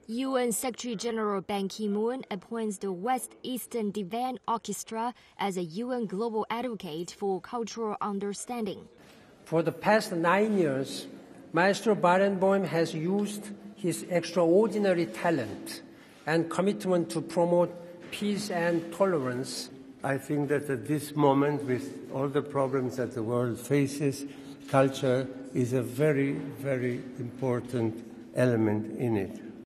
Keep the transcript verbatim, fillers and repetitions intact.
U N Secretary-General Ban Ki-moon appoints the West Eastern Divan Orchestra as a U N global advocate for cultural understanding. For the past nine years, Maestro Barenboim has used his extraordinary talent and commitment to promote peace and tolerance. I think that at this moment, with all the problems that the world faces, culture is a very, very important element in it.